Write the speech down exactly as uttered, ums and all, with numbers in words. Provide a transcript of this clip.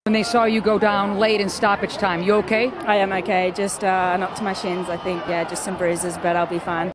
When they saw you go down late in stoppage time, you okay? I am okay, just uh, knocked to my shins, I think. Yeah, just some bruises, but I'll be fine.